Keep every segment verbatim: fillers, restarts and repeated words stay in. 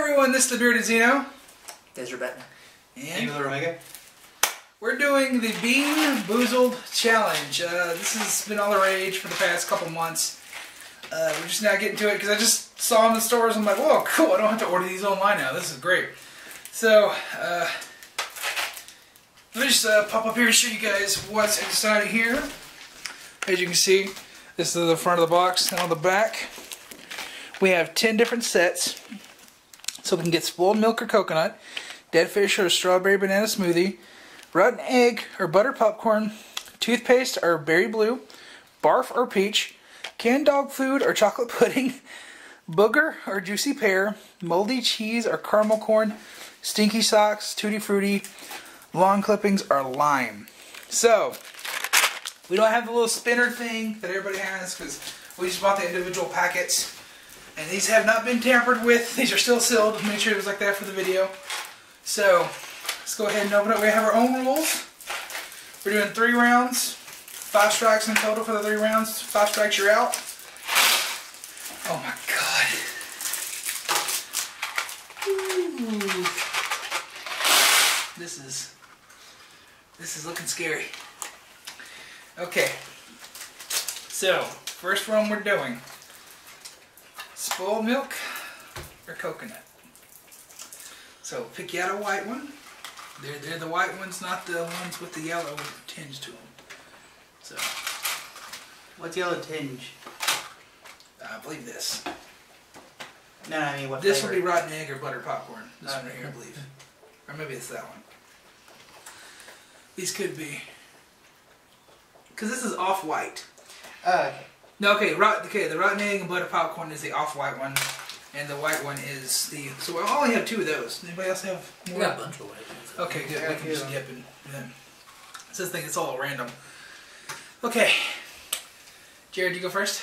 everyone, this is the Bearded Zeno. Desert Batman. And Omega. we're doing the Bean Boozled Challenge. Uh, this has been all the rage for the past couple months. Uh, we're just now getting to it because I just saw them in the stores. I'm like, whoa, cool, I don't have to order these online now. This is great. So, uh, let me just uh, pop up here and show you guys what's inside of here. As you can see, this is the front of the box, and on the back, we have ten different sets. So we can get spoiled milk or coconut, dead fish or strawberry banana smoothie, rotten egg or butter popcorn, toothpaste or berry blue, barf or peach, canned dog food or chocolate pudding, booger or juicy pear, moldy cheese or caramel corn, stinky socks, tutti frutti, lawn clippings or lime. So, we don't have the little spinner thing that everybody has because we just bought the individual packets. And these have not been tampered with. These are still sealed. Make sure it was like that for the video. So, let's go ahead and open it. We have our own rules. We're doing three rounds. Five strikes in total for the three rounds. Five strikes, you're out. Oh my god. Ooh. This is, this is looking scary. Okay. So, first one we're doing. Spoiled milk or coconut. So pick you out a white one. They're, they're the white ones, not the ones with the yellow tinge to them. So, What's yellow tinge? I believe this. No, I mean what This flavor? would be rotten egg or butter popcorn. This Okay. one right here, I believe. Or maybe it's that one. These could be. Because this is off-white. Oh, okay. No, okay, rot, okay, the rotten egg and butter popcorn is the off-white one, and the white one is the... So we only have two of those. Anybody else have more? We got a bunch of white ones. Okay, good. Yeah, We can just yeah. dip and then... It's this thing, it's all random. Okay. Jared, you go first.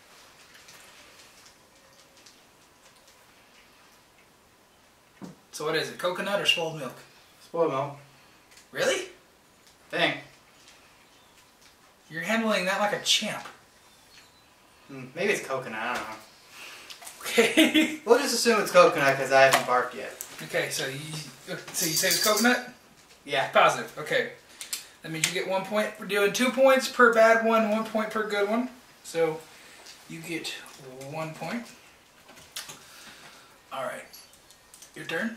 So what is it, coconut or spoiled milk? Spoiled milk. Really? Dang. You're handling that like a champ. Hmm, maybe it's coconut, I don't know. Okay. We'll just assume it's coconut because I haven't barked yet. Okay, so you, so you say it's coconut? Yeah. Positive, okay. That means you get one point. We're doing two points per bad one, one point per good one. So you get one point. Alright. Your turn.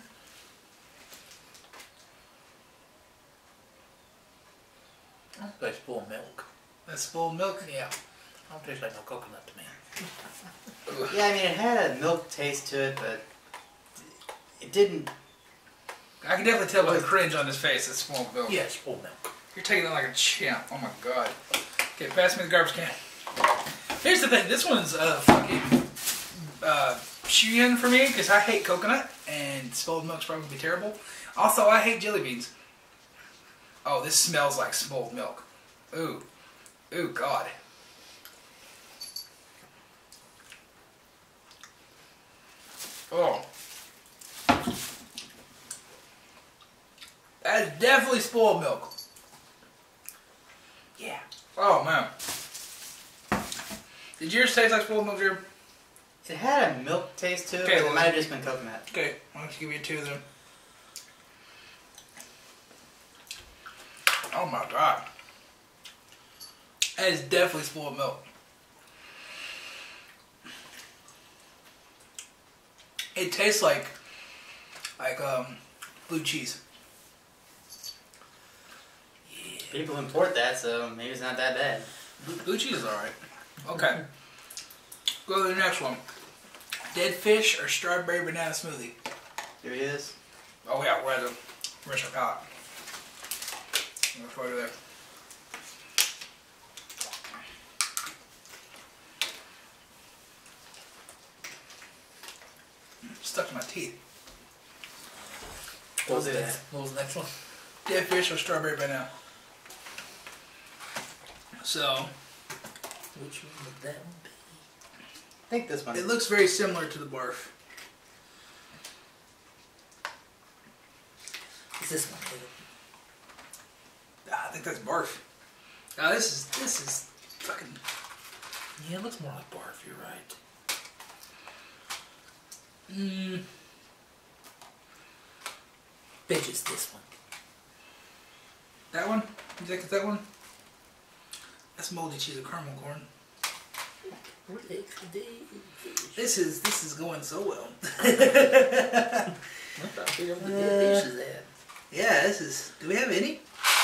That's spoiled milk. That's spoiled milk. Yeah. I don't taste like no coconut to me. Yeah, I mean it had a milk taste to it, but it didn't. I can definitely tell by the cringe on his face it's spoiled milk. Yeah, spoiled milk. You're taking it like a champ. Oh my god. Okay, pass me the garbage can. Here's the thing. This one's uh, fucking uh, Shein for me because I hate coconut and spoiled milk's probably gonna be terrible. Also, I hate jelly beans. Oh, this smells like spoiled milk. Ooh. Ooh, God. Oh. That is definitely spoiled milk. Yeah. Oh, man. Did yours taste like spoiled milk, Jared? It had a milk taste to it, Okay, but well- it might have just been coconut. Okay, why don't you give me a two then? Oh my god. That is definitely spoiled milk. It tastes like, like um, blue cheese. Yeah. People import that, so maybe it's not that bad. Blue, blue cheese is alright. Okay. Go to the next one. Dead fish or strawberry banana smoothie? Here it is. Oh yeah, we're at the restaurant palette. I'm gonna throw it there. Stuck to my teeth. What was What that? is it? What was the next one? Dead fish or strawberry banana? So, Which one would that one be? I think this one. it looks very similar to the barf. Is this one? Ah, I think that's barf. Ah, this is, this is fucking... Yeah, it looks more like barf, you're right. Mm, Bet it's this one. That one? You think it's that one? That's moldy cheese and caramel corn. What the heck's the dead? This is this is going so well. I'm trying to figure out what the dead dish is at. Yeah, this is. Do we have any?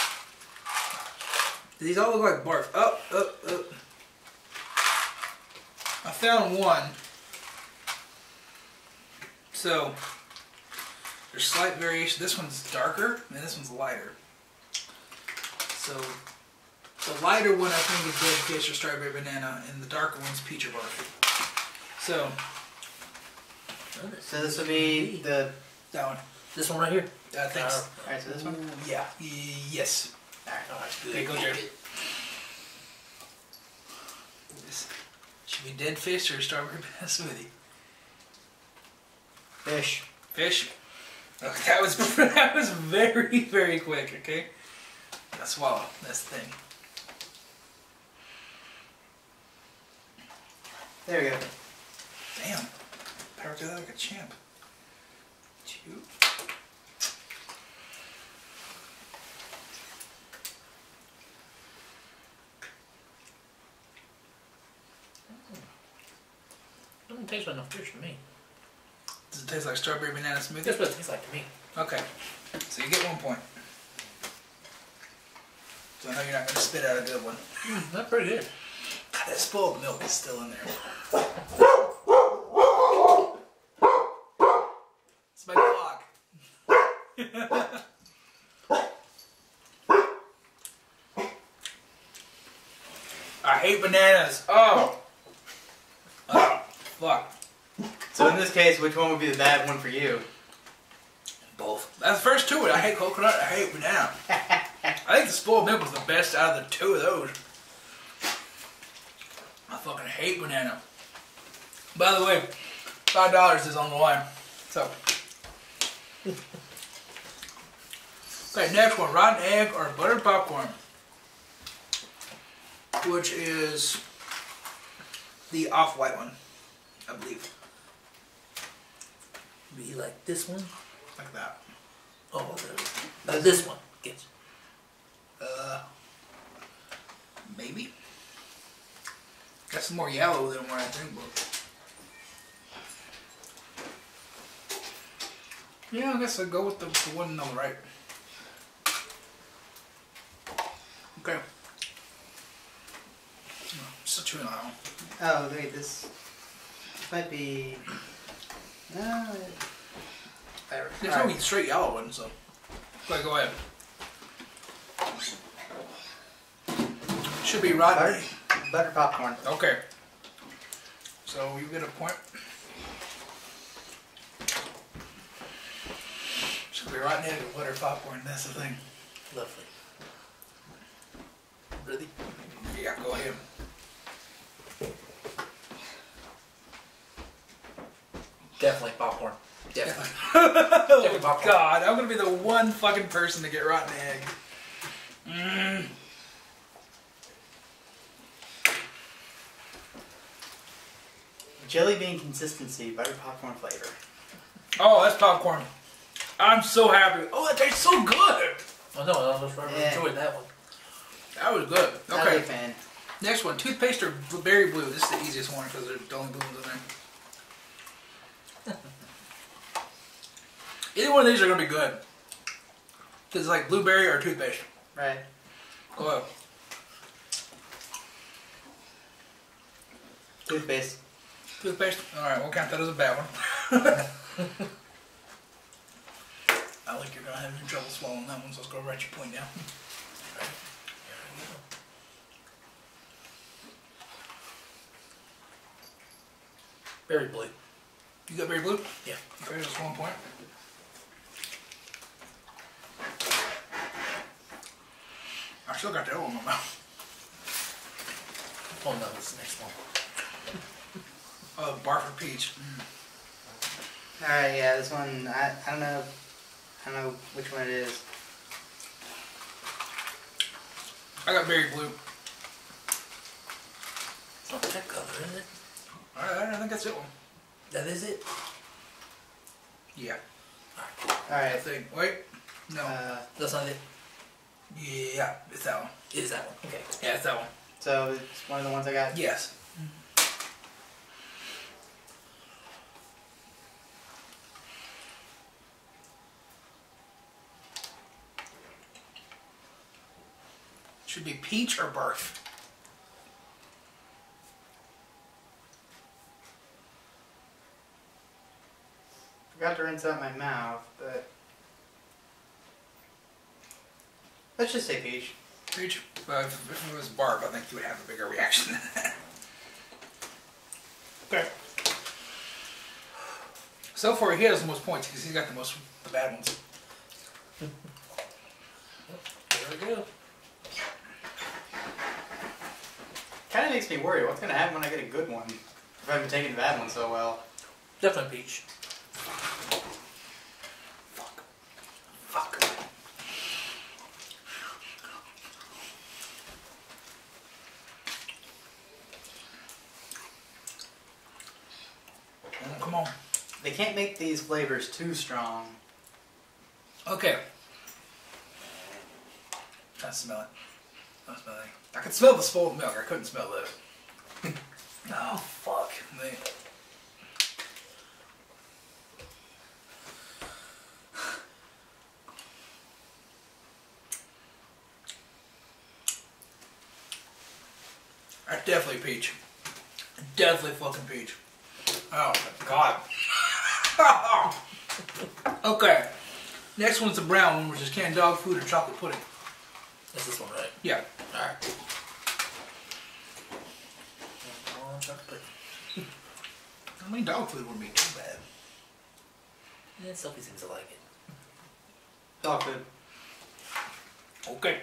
These all look like barf. Oh, oh, oh. I found one. So there's slight variation. This one's darker and this one's lighter. So the lighter one I think is dead fish or strawberry banana, and the darker one's peach or barf. So Oh, that's- So this would be the. that one. This one right here. I think. so. All right, so this one. Ooh, yeah. Y- Yes. All right. Oh, that's good. Okay, go Jared. This should be dead fish or strawberry banana smoothie. Fish. Fish. Okay, that was that was very very quick. Okay. I swallow this thing. There we go. Damn. Power through that like a champ. Two. Doesn't taste like no fish to me. Does it taste like strawberry banana smoothie? That's what it tastes like to me. Okay. So you get one point. So I know you're not going to spit out a good one. Mm, that's pretty good. God, that spoiled milk is still in there. It's my dog. I hate bananas. Oh. Oh, fuck. So in this case, which one would be the bad one for you? Both. That's the first two. I hate coconut. I hate banana. I think the spoiled milk was the best out of the two of those. I fucking hate banana. By the way, five dollars is on the line. So. Okay, next one. Rotten egg or buttered popcorn. Which is the off-white one, I believe. Be like this one. Like that. Oh, the, uh, this one. Get Uh, maybe. Got some more yellow than what I think, but yeah, I guess I'll go with the, the one on the right. Okay. Oh, still chewing on that one. Oh, wait, this might be. No. There's no Alright. straight yellow one, so. Okay, go ahead. Should be rotten. Butter, butter popcorn. Okay. So you get a point. Should be rotten egg or butter popcorn. That's the thing. lovely. Ready? Yeah, go ahead. Definitely popcorn. Definitely. Oh popcorn. God, I'm gonna be the one fucking person to get rotten egg. Mm. Jelly bean consistency, butter popcorn flavor. Oh, that's popcorn. I'm so happy. Oh, that tastes so good. Oh no, I almost really Yeah. enjoyed that one. That was good. Not a big Okay. fan. Next one, toothpaste or bl- berry blue. This is the easiest one because there's the only blue ones in there. Either one of these are gonna be good. Cause it's like blueberry or toothpaste. Right. Go ahead. Toothpaste. Toothpaste. All right, we'll count that as a bad one. I think you're gonna have some trouble swallowing that one, so let's go write your point down. Berry blue. You got berry blue? Yeah. Okay, that's one point. I still got the other one in my mouth. Oh no, this is the next one. Oh, barf or peach. Alright, yeah, this one, I, I don't know. I don't know which one it is. I got berry blue. It's not that color, is it? All right, I think that's it one. That is it? Yeah. I Alright. think. Wait. No. Uh, That's not it. Yeah, it's that one. It is that one. Okay. Yeah, it's that one. so it's one of the ones I got. Yes. Should be peach or barf. Forgot to rinse out my mouth, but let's just say peach. Peach? Well, if, if it was barf, I think you would have a bigger reaction than that. Okay. So far, he has the most points because he's got the most the bad ones. There we go. Kind of makes me worry. What's gonna happen when I get a good one? If I've been taking the bad one so well. Definitely peach. Fuck. Fuck. Oh, come on. They can't make these flavors too strong. Okay. Trying to smell it. I smell it. I could smell the spoiled milk. I couldn't smell this. Oh, fuck. Man. That's definitely peach. Definitely fucking peach. Oh my god. Okay. Next one's the brown one, which is canned dog food or chocolate pudding. That's this one, right? Yeah. Alright. Oh, chocolate. I mean, dog food wouldn't be too bad. Yeah, Sophie seems to like it. Dog food. Okay.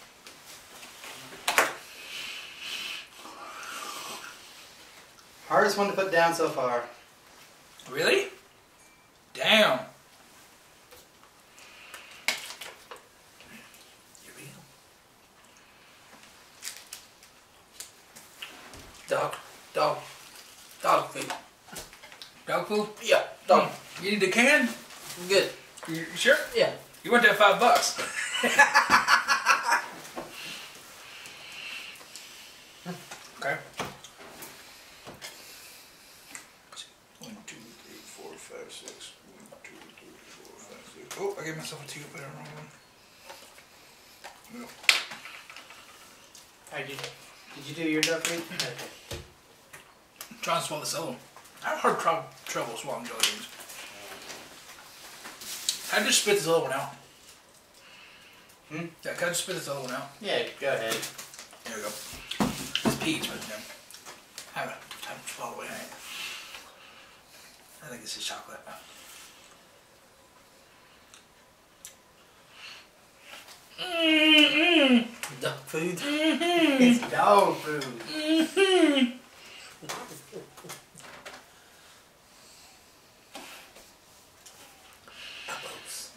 Hardest one to put down so far. Really? Damn. Here we go. Dog. Dog. Dog food. Dog food? Yeah, dog. You need a can? Good. You sure? Yeah. You want that five bucks? Okay. One, two, three, four, five, six. One, two, three, four, five, six. Oh, I gave myself a two, but I don't know one. No. Alright, did, did you do your dog food? Okay. I'm trying to swallow this other one. I have hard tr- trouble swallowing jelly beans. I just spit this other one out. Hmm? Yeah, can I just spit this other one out? Yeah, go ahead. There we go. It's peach, but then have it, have it swallow away. I think this is chocolate. Mm-mm. Dog food. Mm-hmm. It's dog food. Mm-hmm. Elbows.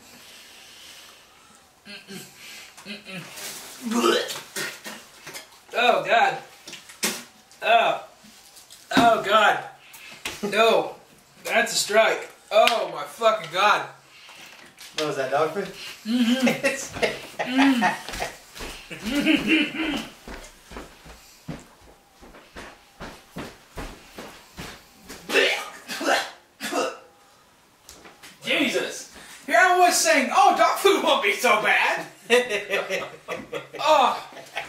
Oh God. Oh. Oh God. No. That's a strike. Oh my fucking God. What was that, dog food? Jesus. Here I was saying, oh, dog food won't be so bad. Oh.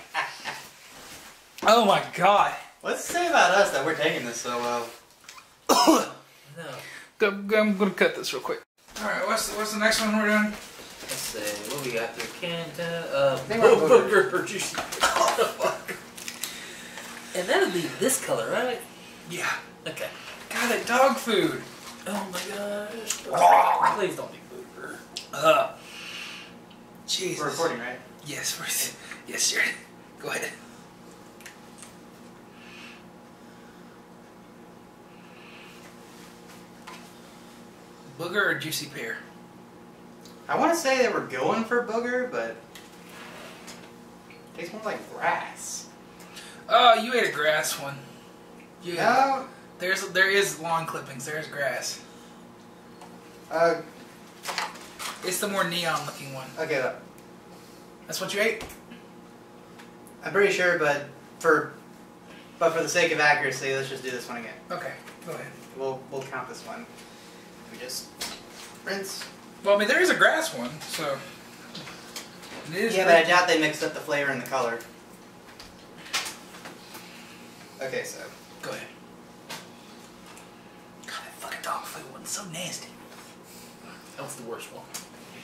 Oh my God. What's to say about us that we're taking this so well? No. I'm gonna cut this real quick. All right, what's the, what's the next one we're doing? Let's see. What we got there? Canta. Uh, think we're bo- booger. booger juicy. Oh, fuck. And that'll be this color, right? Yeah. Okay. God, that dog food. Oh my gosh. Please don't be booger. Uh. Jesus. We're recording, right? Yes, we're. Yes, sure. Go ahead. Booger or juicy pear? I want to say they were going for booger, but it tastes more like grass. Oh, you ate a grass one. You No, There's there is lawn clippings. There's grass. uh, It's the more neon looking one. Okay, look. That's what you ate? I'm pretty sure, but for but for the sake of accuracy, let's just do this one again. Okay, go ahead. We'll we'll count this one. We just rinse. Well, I mean, there is a grass one, so. It is Yeah, but I doubt they mixed up the flavor and the color. Okay, so. Go ahead. God, that fucking dog food one's so nasty. That was the worst one.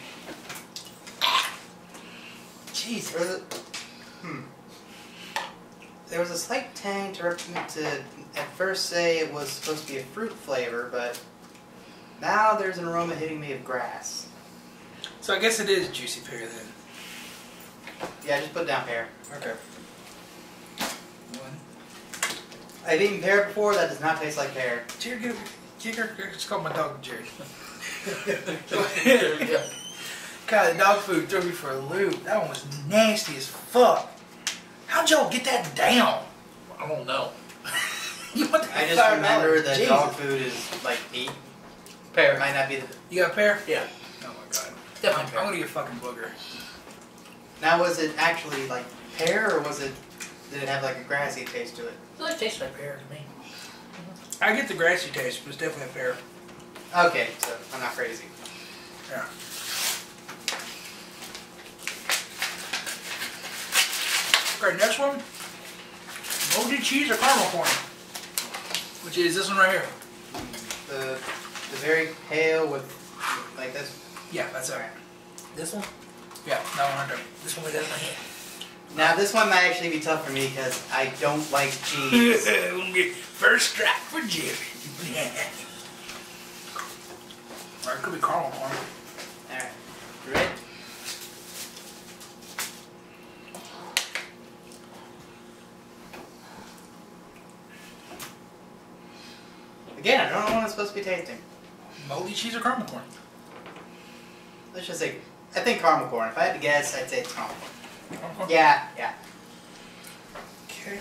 Jesus. There was a, hmm. There was a slight tang to, rep- to at first say it was supposed to be a fruit flavor, but now there's an aroma hitting me of grass. So I guess it is juicy pear then. Yeah, just put down pear. Okay. One. I've eaten pear before. That does not taste like pear. Jared, get, get her. Just call my dog Jared. There we go. God, the dog food threw me for a loop. That one was nasty as fuck. How'd y'all get that down? I don't know. You want that I just five remember dollars? that Jesus. dog food is like meat. Pear. It might not be the. You got a pear? Yeah. Oh my god. Definitely I'm, pear. I'm gonna get fucking booger. Now, was it actually like pear, or was it? Did it have like a grassy taste to it? It like tastes like pear to me. I get the grassy taste, but it's definitely a pear. Okay, so I'm not crazy. Yeah. Okay, next one. Moldy cheese or caramel corn? Which is this one right here. The the very pale with like this. Yeah, that's it. This one? Yeah, that one right there. This one we got in my hand. Now this one might actually be tough for me because I don't like cheese. We'll get first strike for Jerry. Or it could be caramel corn. Alright. You ready? Again, I don't know what I'm supposed to be tasting. Moldy cheese or caramel corn? Let's just say, I think caramel corn. If I had to guess, I'd say it's caramel corn. Caramel corn? Yeah, yeah. Okay.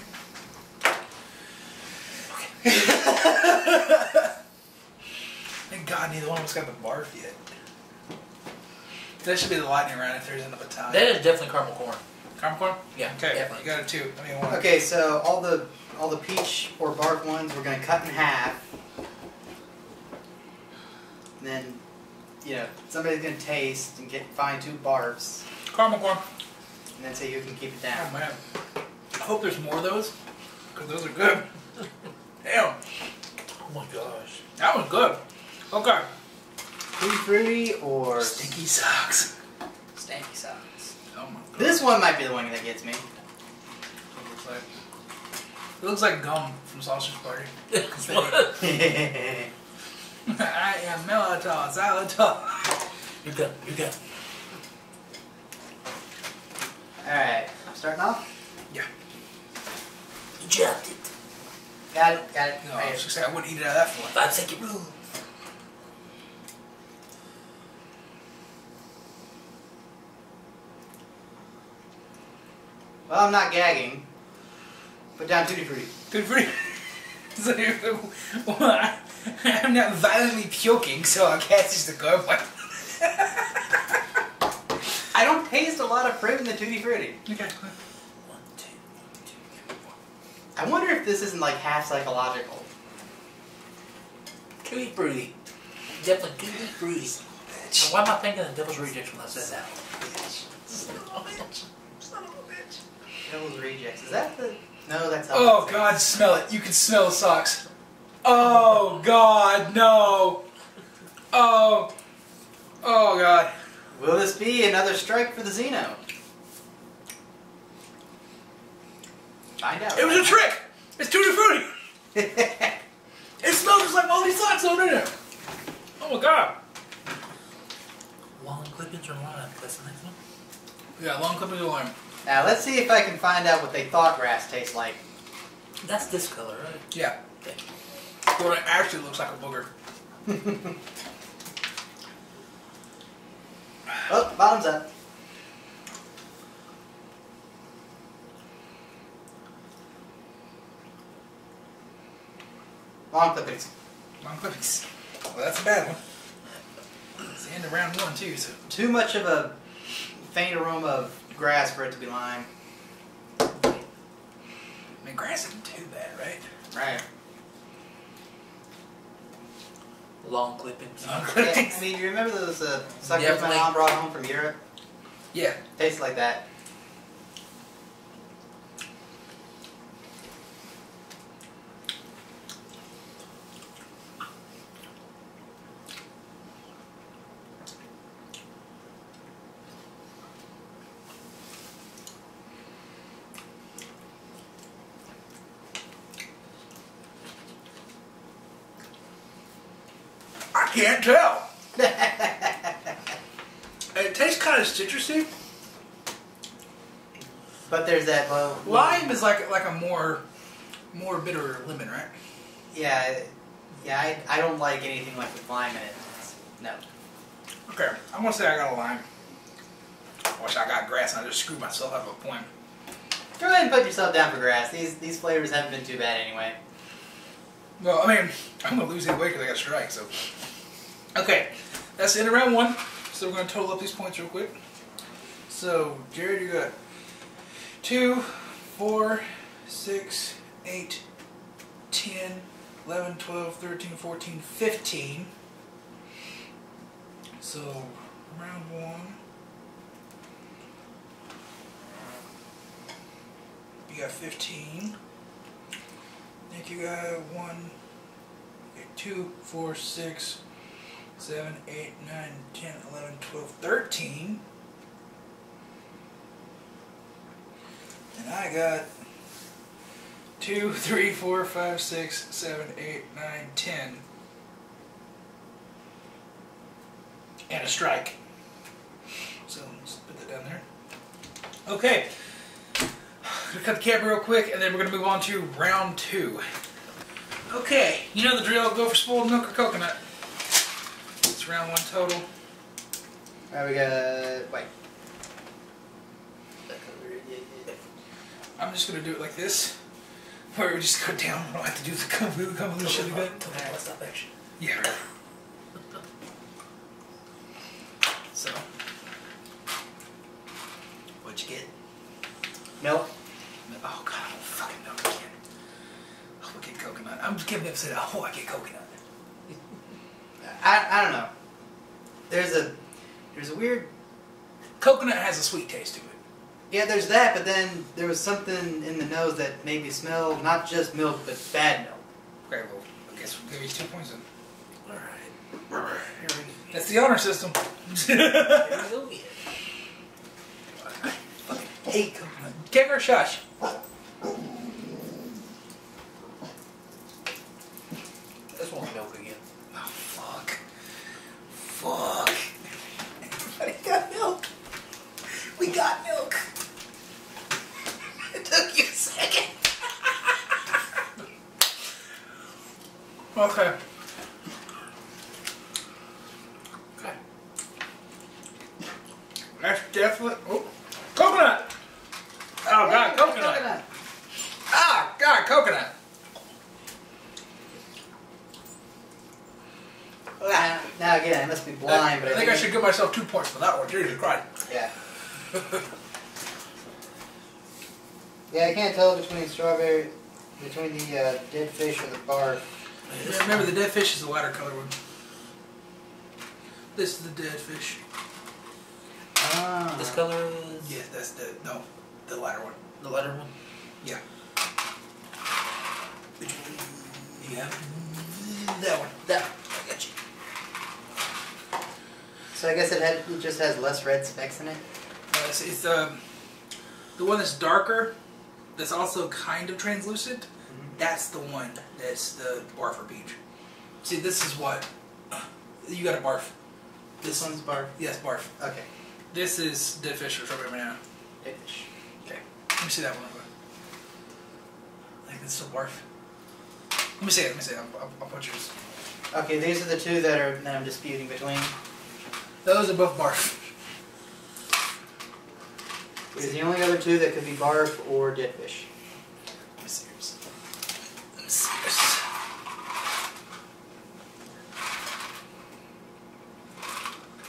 Thank God neither one of us got the barf yet. That should be the lightning round if there's enough time. That is definitely caramel corn. Caramel corn? Yeah, Okay, definitely. you got it too. I mean, one. Okay, so all the all the peach or bark ones we're gonna cut in half. And then, you know, somebody's gonna taste and get find two barfs, Caramel corn. and then say who can keep it Oh down. man. I hope there's more of those. Because those are good. Damn. Oh my gosh. That was good. Okay. Tutti fruity or Stinky socks. stanky socks. Oh my god. This one might be the one that gets me. What it looks like. It looks like gum from Sausage Party. I am Melatonin, xylitol. You go, you go. Alright, I'm starting off. Yeah. You dropped it. Got it, got it. No, Right I here. was just saying I wouldn't eat it out of that for Five second rule. Well, I'm not gagging. Put down tutti frutti. Good for you. So, well, I, I'm not violently puking, so I guess it's the good one. I don't taste a lot of fruit in the tutti frutti. Okay. One, two, one, two, three, four. I wonder if this isn't like half psychological. Tutti frutti. Definitely tutti frutti. Now, why am I thinking of Devil's Rejects when I said that? Son of a bitch. Son of a bitch. Devil's Rejects. Is that the... No, that's... Oh God, smell it. You can smell the socks. Oh God, no. Oh. Oh God. Will this be another strike for the Xeno? Find out. It was a trick. It's Tutti Frutti. It smells just like all these socks on in there. Oh my God. Long clippings or line? That's the next one. Yeah, long clipping of lime. Now, let's see if I can find out what they thought grass tastes like. That's this color, right? Yeah. Okay. Well, it actually looks like a booger. Oh, bottoms up. Long clippings. Long clippings. Well, that's a bad one. Let's see the end of round one too. So Too much of a faint aroma of grass for it to be lime. I mean, grass isn't too bad, right? Right. Long clippings. Long Yeah, clippings. I mean, you remember those uh, suckers my Definitely. mom brought home from Europe? Yeah. Tastes like that. I can't tell. It tastes kind of citrusy. But there's that low Lime is like like a more more bitter lemon, right? Yeah, yeah. I, I don't like anything like with lime in it. No. Okay, I'm gonna say I got a lime. I wish I got grass and I just screwed myself out of a point. Go ahead and put yourself down for grass. These these flavors haven't been too bad anyway. Well, I mean, I'm gonna lose anyway because I got a strike. So, okay, that's the end of round one. So we're gonna total up these points real quick. So, Jared, you got two, four, six, eight, ten, eleven, twelve, thirteen, fourteen, fifteen. So, round one. You got fifteen. Nick, you got one, okay, two, four, six, seven, eight, nine, ten, eleven, twelve, thirteen. And I got two, three, four, five, six, seven, eight, nine, ten. And a strike. So let's put that down there. Okay. I'm gonna cut the camera real quick and then we're gonna move on to round two. Okay, you know the drill, go for spoiled milk or coconut. It's round one total. Alright, we got wait. I'm just gonna do it like this. Where we just go down, I don't have to do the convolution convolution again. Come on, let's stop action. Yeah, right. So, what'd you get? Milk. Oh god, I don't fucking know again. Oh, I get coconut. I'm just giving up saying, oh, I get coconut. I I don't know. There's a there's a weird Coconut has a sweet taste to it. yeah. There's that, but then there was something in the nose that made me smell not just milk but bad milk. Okay, well, I guess we'll give you two points then. Alright. Here we go. That's the honor system. Here we go again. Hey, coconut. Kick or shush? This one's milk again. Oh, fuck. Fuck. Everybody got milk. We got milk. It took you a second. Okay. Okay. That's definitely... Oh. Coconut! Oh, God, coconut. Coconut. Ah, God, coconut. Now, now again, I must be blind, but I think I should give myself two points for that one. Jesus Christ. Yeah. Yeah, I can't tell between strawberry, between the uh, dead fish or the barf. Remember, the dead fish is the lighter color one. This is the dead fish. Ah. This color is Yeah, that's the, no, the lighter one. the lighter one. Yeah. Which one do you have? That one. That one. I got you. So I guess it, had, it just has less red specks in it. Uh, it's it's um, the one that's darker, that's also kind of translucent. That's the one that's the barf or peach. See, this is what you got a barf. This one's barf. Yes, barf. Okay. This is dead fish or strawberry banana. Dead fish. Okay, let me see that one. Real quick. I think this is a barf. Let me see it. Let me see it. I'll, I'll, I'll put yours. Okay, these are the two that are that I'm disputing between. Those are both barf. Is the only other two that could be barf or dead fish. Let me see yours. Let me see yours.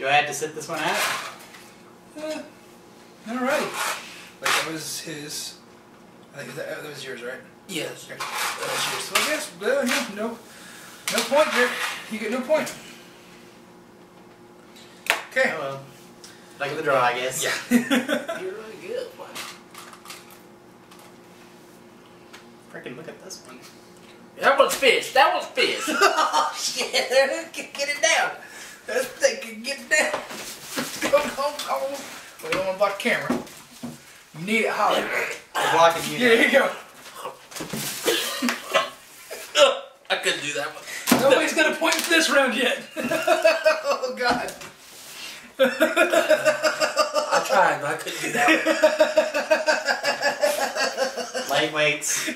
I have to sit this one out? Eh, alright. Like that was his. I think that, that was yours, right? Yes. Okay. That was yours. So I guess uh, yeah, no, no point, Jared. You get no point. Okay. Oh well. Like the draw, I guess. Yeah. You're really good. Wow. Freaking look at this one. That was fish. That was fish. Oh shit! Get it down. Let's take it. Get it down. Go, go, go. We don't want to block the camera. You need it hot. I'm blocking you. Here you go. I couldn't do that one. Nobody's got a point for this round yet. Oh god. I tried, but I couldn't do that one. Lightweights.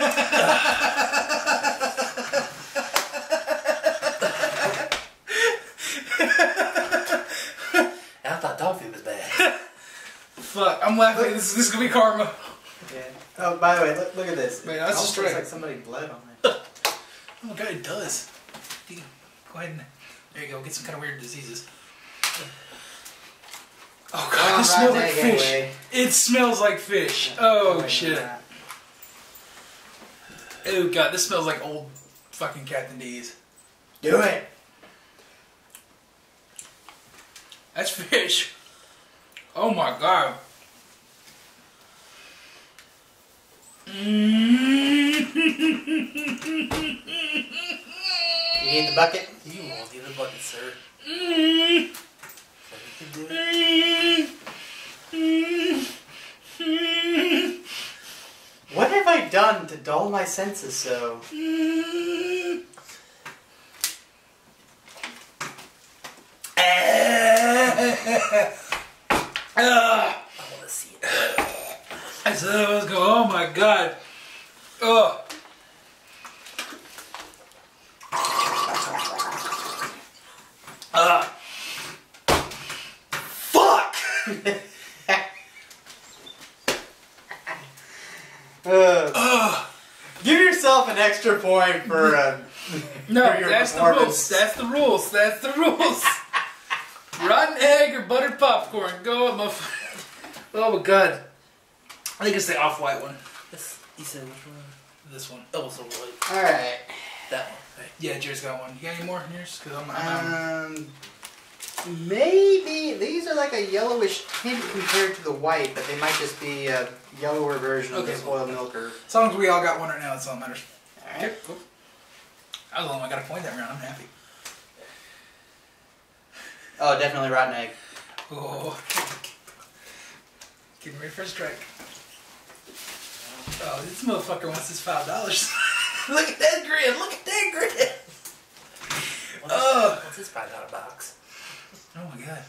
And I thought dog food was bad. Fuck, I'm laughing. This, this is gonna be karma. Yeah. Oh, by the way, look, look at this. Wait, that's it a almost straight. looks like somebody bled on it. Oh god, it does. You can go ahead and there you go. Get some kind of weird diseases. Oh god, Oh, it smells right like there, fish. anyway. It smells like fish. Oh my shit. God. Oh god, this smells like old fucking Captain D's. Do it. That's fish. Oh my god. Mm. You need the bucket? You won't get a bucket, sir. Mm. So you can do it. Mm. Mm. What have I done to dull my senses so? Mm. I want to see it. I said I was going, oh my god. Oh. Ah. Fuck! uh, Ugh. give yourself an extra point for, uh, No, for your that's the performance. rules. That's the rules. That's the rules. Rotten egg or buttered popcorn. Go up, my. Oh my god. I think it's the off-white one. This, you said which one? This one. Oh, so white. Alright. That one. Right. Yeah, Jerry's got one. You got any more in yours? Because I'm, I'm, Um, maybe these are like a yellowish tint compared to the white, but they might just be a yellower version of Okay. this oil milker. as long as we all got one right now, that's all that matters. Alright. Okay, cool. I was the only one I got a point that round. I'm happy. Oh, definitely rotten egg. Oh. Getting ready for a strike. Oh, this motherfucker wants his five dollars. Look at that grin! Look at that grin! What's, Ugh. what's this five dollar box? Oh my god.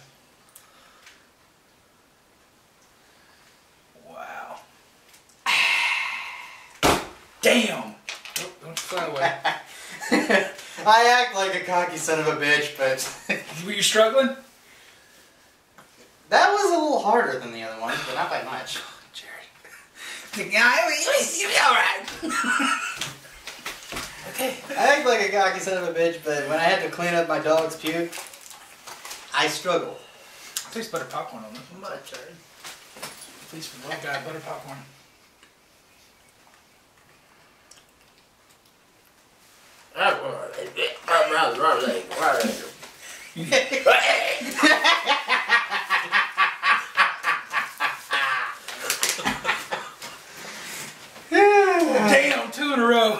Wow. Damn! Oh, don't fly away. I act like a cocky son of a bitch, but Were you struggling? that was a little harder than the other one, but not by much. Jared. Yeah, you'll be alright. Okay. I act like a cocky son of a bitch, but when I had to clean up my dog's puke, I struggled. I taste butter popcorn on this one. My turn. Please, for the love of God, butter popcorn. Damn, two in a row.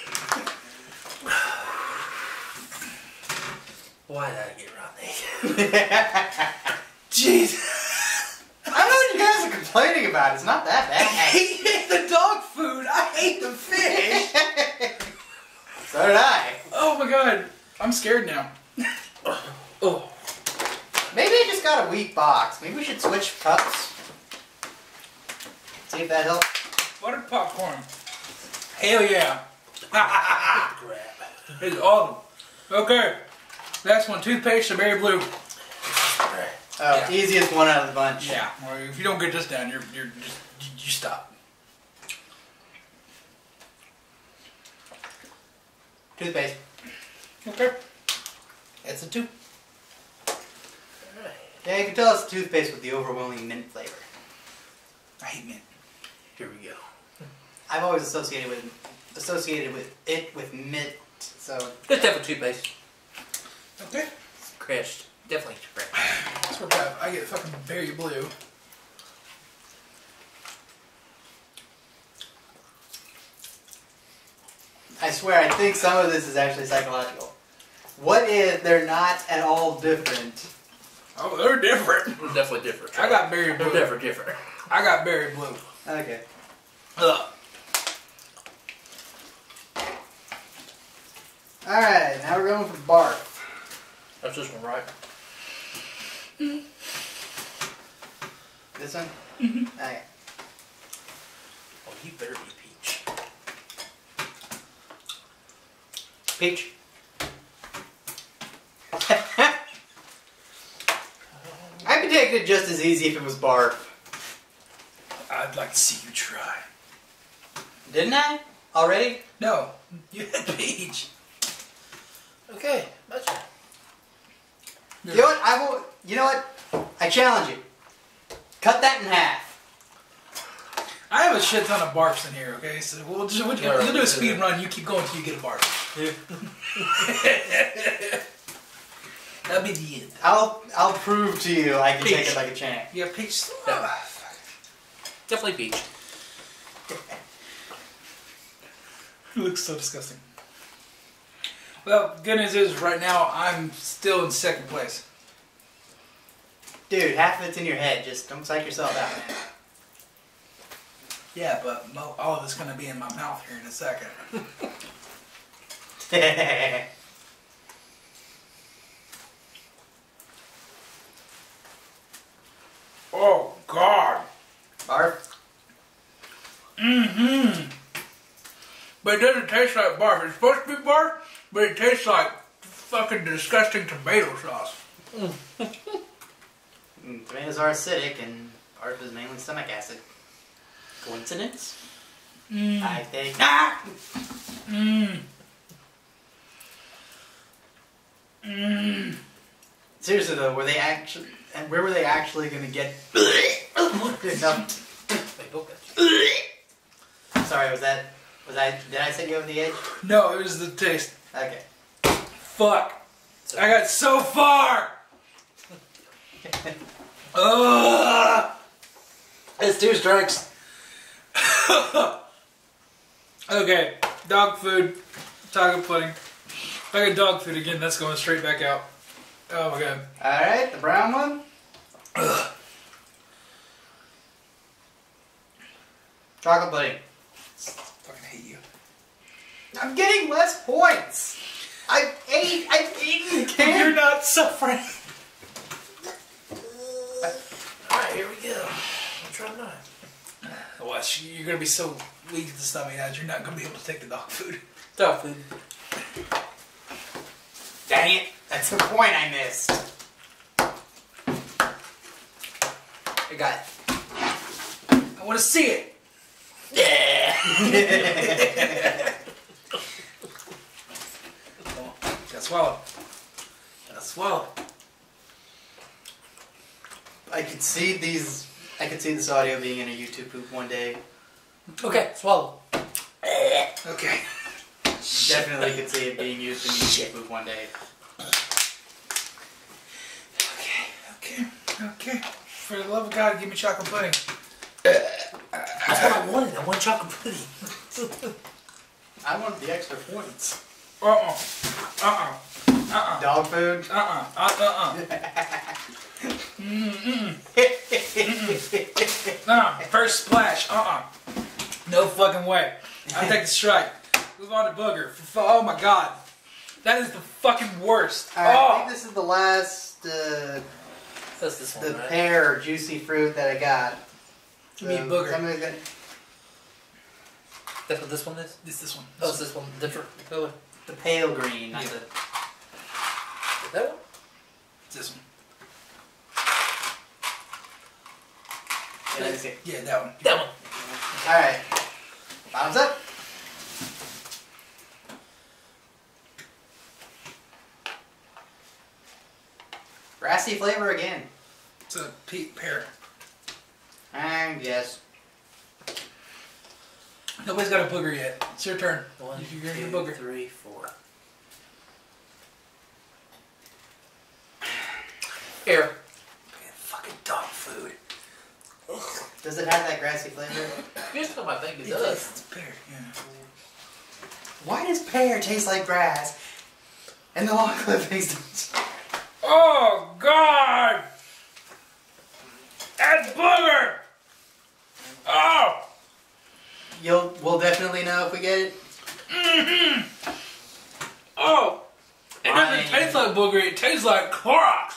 Why did I get Rodney? Jeez. I don't know what you guys are complaining about. It's not that bad. He ate the dog food. I ate the fish. So did I. Oh my god. I'm scared now. Oh. Maybe I just got a weak box. Maybe we should switch cups. See if that helps. Butter popcorn. Hell yeah. Crap. It's awesome. Okay. Last one. Toothpaste or berry blue. Oh, Yeah. easiest one out of the bunch. Yeah. Or if you don't get this down, you're you're just you, you stop. Toothpaste. Okay. It's a two. Yeah, you can tell it's toothpaste with the overwhelming mint flavor. I hate mint. Here we go. I've always associated with associated with it with mint, so It's definitely toothpaste. Okay. Crashed. Definitely crashed. That's what I, I get fucking berry blue. I swear I think some of this is actually psychological. What if they're not at all different? Oh, they're different. They're definitely different. I got berry They're blue. definitely different. I got berry blue. Okay. Ugh. Alright, now we're going for barf. That's this one, right? This one? Mm-hmm. Okay. Oh, you better be peach. Peach. I could take it just as easy if it was barf. I'd like to see you try. Didn't I? Already? No, you had peach. Okay, that's it. You know what? I will. You know what? I challenge you. Cut that in half. I have a shit ton of barfs in here. Okay, so we'll just we'll, Yeah, we'll do a right. speed run. You keep going till you get a barf. That'll be the end. I'll I'll prove to you I can take Peach. it like a champ. Yeah, peach. Yeah. Ah, fuck. Definitely peach. It looks so disgusting. Well, good news is right now I'm still in second place. Dude, half of it's in your head. Just don't psych yourself out, Yeah, but mo- all of it's gonna be in my mouth here in a second. man. Oh God. Barf. Mm-hmm. But it doesn't taste like barf. It's supposed to be barf, but it tastes like fucking disgusting tomato sauce. Mm, tomatoes are acidic, and barf is mainly stomach acid. Coincidence? Mm. I think. Ah! Mm. Mm. Seriously though, were they actually? And where were they actually going to get? enough? Wait, both got Sorry, was that? Was I? Did I set you over the edge? No, it was the taste. Okay. Fuck. I got so far. Ugh. It's two strikes. Okay, dog food, taco pudding. If I get dog food again, that's going straight back out. Oh my god. All right, the brown one. Ugh. Chocolate pudding. Fucking hate you. I'm getting less points. I ate. I've eaten You're candy. not suffering. Alright, here we go. I'll try mine. Watch, you're gonna be so weak at the stomach that you're not gonna be able to take the dog food. Dog food. Dang it! That's the point I missed. I got it. I want to see it. Yeah! Come on, gotta swallow. Gotta swallow. I could see these. I could see this audio being in a YouTube poop one day. Okay, swallow. Okay. Definitely could see it being used in YouTube poop one day. Okay, okay, okay. For the love of God, give me chocolate pudding. That's what I wanted. I want chocolate pudding. I want the extra points. Uh-uh. Uh-uh. Uh-uh. Dog food. Uh-uh. Uh-uh. Mm-mm. Uh-uh. First splash. Uh-uh. No fucking way. I'll take the strike. Move on to booger. Oh my god. That is the fucking worst. Alright, I Oh. think this is the last uh, That's this one, the right? pear juicy fruit that I got. Give me a booger. somebody's gonna- That's what this one is? It's this one. Oh, is this one different color? the pale green, not Yeah. the. Is that one? It's this one. Yeah, let me see. Yeah, that one. That one. Alright. Bottoms up. Grassy flavor again. It's a pe pear. And yes. Nobody's got a booger yet. It's your turn. One, You're gonna two, get a booger. three, four. Here. Fucking dog food. Does it have that grassy flavor? Here's what I think it It does. tastes pear, yeah. Why does pear taste like grass? And the long clippings don't. Oh, God! That's booger! Oh! You'll, we'll definitely know if we get it. Mm-hmm. Oh! It doesn't Fine. taste like booger, it tastes like Clorox.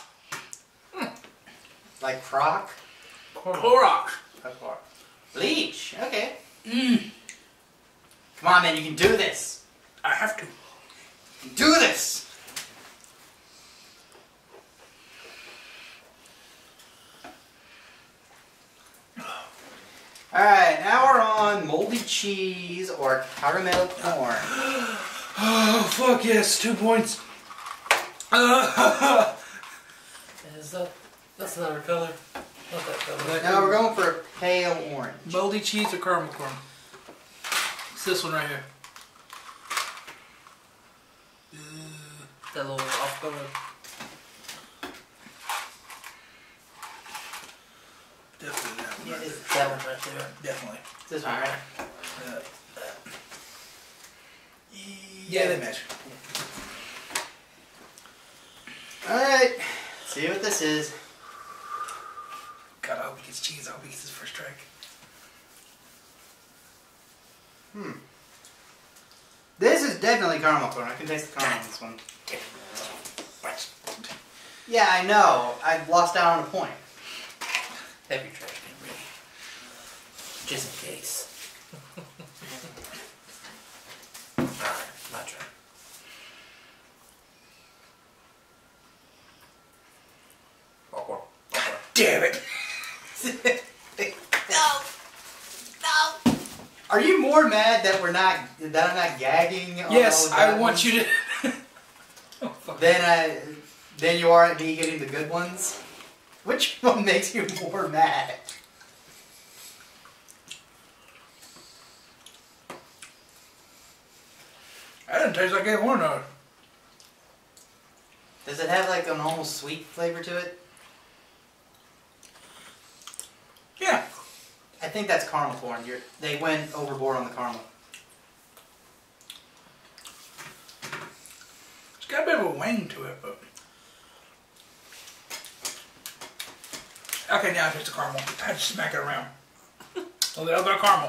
Like crock? Clorox. Bleach. Okay. Mm. Come on, man. You can do this. I have to. You can do this. Alright, now we're on moldy cheese or caramel corn. Oh, fuck yes. Two points. Uh, Is that, that's another color. Not that color. Now we're going for a pale orange. moldy cheese or caramel corn? It's this one right here. That little off color. Definitely that one. Yeah, Right it's there. That one right there. Definitely. this one, right? Uh, yeah, they match. Alright. See what this is. God, I hope he gets cheese. I hope he gets his first strike. Hmm. This is definitely caramel corn. I can taste the caramel in this one. Yeah, I know. I lost out on a point. Have your trash can ready. Just in case. Alright, my turn. Popcorn. Popcorn. Damn it! No! No! Are you more mad that we're not that I'm not gagging? on Yes, all I bad want ones you to. Oh, fuck. Than I than you are at me getting the good ones? Which one makes you more mad? That didn't taste like either one of those. Does it have like an almost sweet flavor to it? Yeah. I think that's caramel corn. You're, they went overboard on the caramel. It's got a bit of a wang to it, but. Okay, now it's the caramel. I had to smack it around. Oh, the other caramel.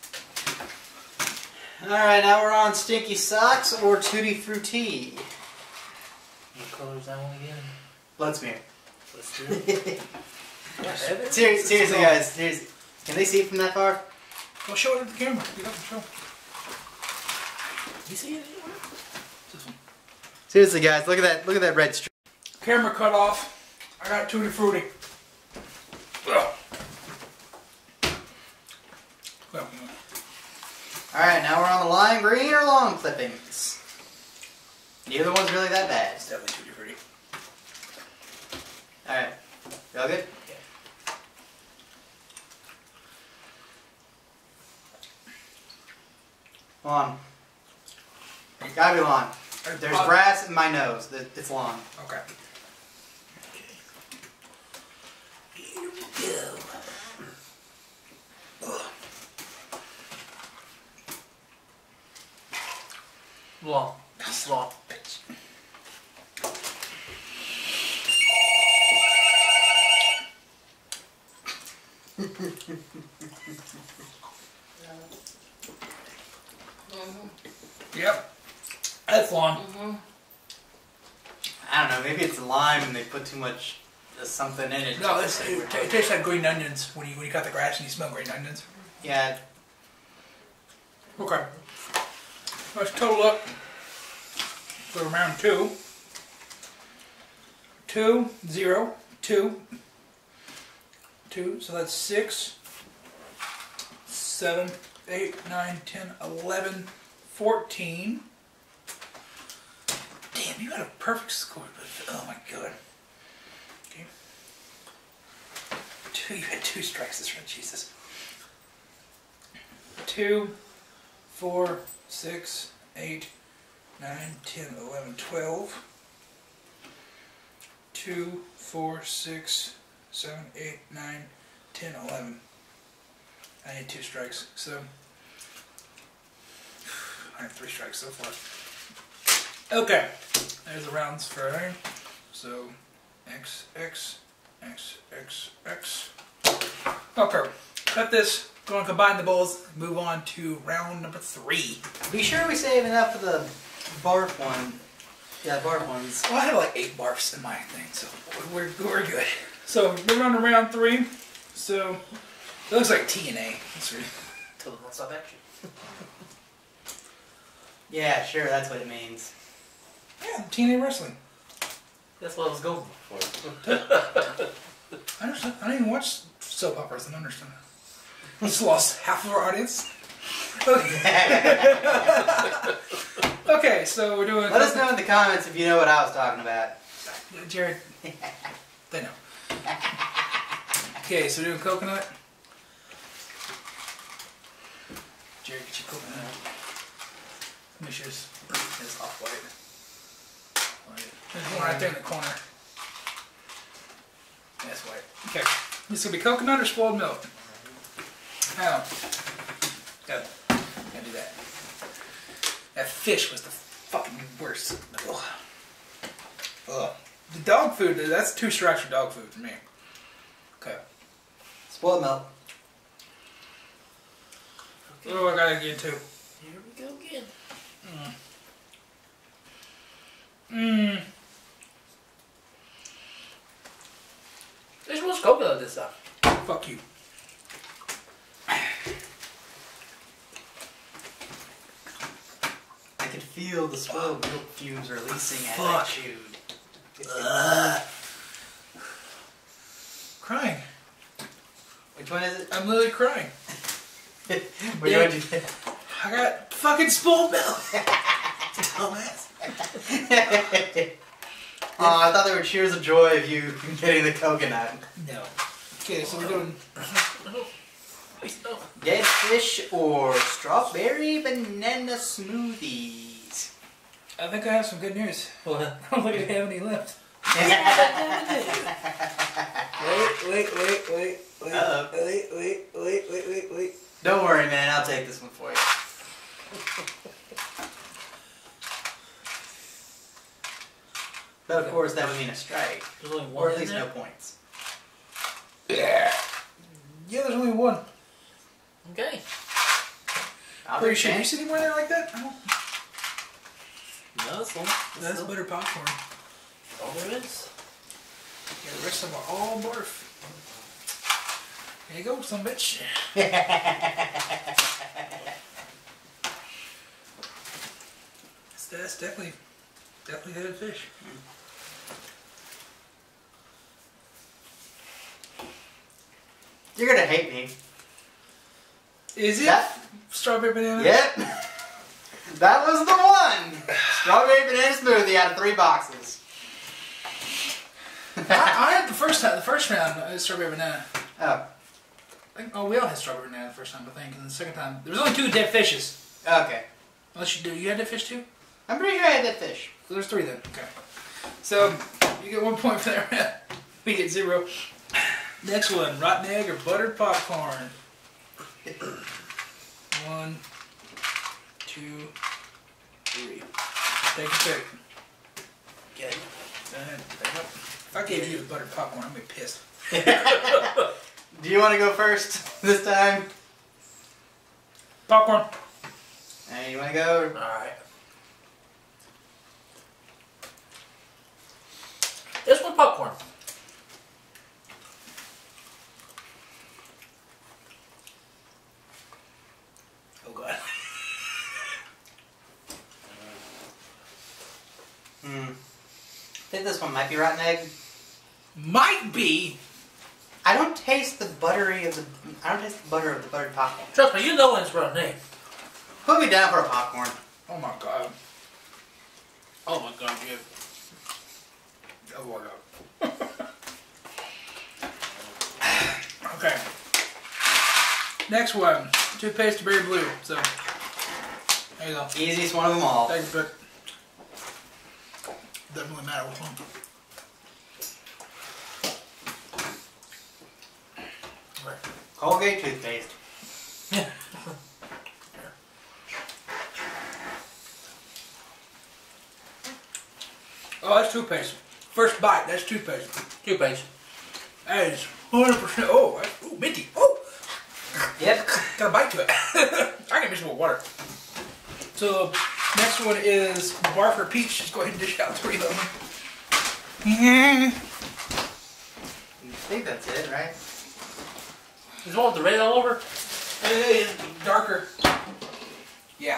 Alright, now we're on Stinky Socks or Tutti Frutti. What color is that one again? Bloodsmear. Let's do it. Seriously, seriously guys, seriously. Can they see it from that far? Well, show it at the camera. Get up and show. You see it anywhere? This one. Seriously guys, look at that look at that red streak. Camera cut off. I got Tutti Frutti. Ugh. Well, Alright, now we're on the lime green or long clippings. Neither one's really that bad. it's definitely Tutti Frutti. Alright. Y'all good? Lawn. Gotta be lawn. There's Uh, grass in my nose. It's lawn. Okay. Here we go. Long. Long. Bitch. Yep. That's long. I don't know, maybe it's lime and they put too much uh, something in it. No, it's, it, it tastes like green onions when you when you cut the grass and you smell green onions. Yeah, Okay. Let's total up for round two. Two, zero, two, two. So that's six, seven, eight, nine, ten, eleven, fourteen. Damn, you got a perfect score. But, oh my god. Okay. two. You had two strikes this round. Jesus. Two, four, six, eight, nine, ten, eleven, twelve. Two, four, six, seven, eight, nine, ten, eleven. I need two strikes, so I have three strikes so far. Okay, there's the rounds for iron. So X, X, X, X, X. Okay, cut this. Go and combine the bowls. Move on to round number three. Be sure we save enough for the barf one. Yeah, barf ones. Well, I have like eight barfs in my thing, so we're we're good. So moving on to round three. So it looks like T N A. Let's see. Total non-stop action. Yeah, sure, that's what it means. Yeah, T N A wrestling. That's what I was going for. I understand. I don't even watch soap operas. I don't understand. I just lost half of our audience. Okay. Okay, so we're doing. Let us know in the comments if you know what I was talking about. Jared. They know. Okay, so we're doing coconut. Jared, get your coconut. Let me show this. It's off white. There's one right there in the corner. That's white. Okay. This gonna be coconut or spoiled milk? How? Gotta, gotta do that. That fish was the fucking worst. Ugh. Ugh. The dog food, that's two strikes for dog food for me. Okay. Spoiled milk. What do I gotta get to? Here we go again. Mmm. There's much coconut this time. Fuck you. I could feel the spoiled milk fumes releasing as I Fuck. chewed. Ugh. Crying. Which one is it? I'm literally crying. Which one did you I got fucking spoiled milk. Dumbass. Oh, I thought they were cheers of joy of you getting the coconut. No. Okay, so we're doing. Wait, no. Dead fish or strawberry banana smoothies? I think I have some good news. What? I don't think I have any left. Wait, wait, wait, wait, wait, Uh-oh. wait, wait, wait, wait, wait, wait. Don't worry, man. I'll take this one for you. But of course, that would mean a strike, There's only or one at in least there? no points. Yeah. Yeah, there's only one. Okay. I'll Pretty take sure. You that. see anywhere there like that? I don't. No, that's one. That's butter popcorn. all there is. Yeah, the rest of them are all barf. There you go, some bitch. That's, that's definitely, definitely dead fish. You're gonna hate me. Is it That- strawberry banana? Yep. That was the one. Strawberry banana smoothie out of three boxes. I, I had the first time, the first round, uh, strawberry banana. Oh, I think, oh, we all had strawberry banana the first time, I think, and the second time there was only two dead fishes. okay. Unless you do, you had dead fish too? I'm pretty sure I had that fish. So there's three then. Okay. So you get one point for that round. We get zero. Next one, rotten egg or buttered popcorn. One, two, three. Take a pick. Okay. Go ahead. Take it up. If I gave you the buttered popcorn, I'd be pissed. Do you want to go first this time? Popcorn. Hey, you want to go? Alright. This one popcorn. Oh god. Hmm. I think this one might be rotten egg. Might be. I don't taste the buttery of the. I don't taste the butter of the buttered popcorn. Trust me, you know when it's running name. Put me down for a popcorn. Oh my god. Oh my god, dude. Oh my god. Next one, toothpaste berry blue. So there you go. Easiest one of them all. Thanks, but doesn't really matter which one. Colgate toothpaste. Yeah. Oh, that's toothpaste. First bite, that's toothpaste. Toothpaste. That is one hundred percent. Oh, that's, ooh, minty. Oh, Yep. got a bite to it. I can mix it with water. So, next one is Barf or Peach. Just go ahead and dish out three of them. I think that's it, right? Is the one with the red all over? It is darker. Yeah.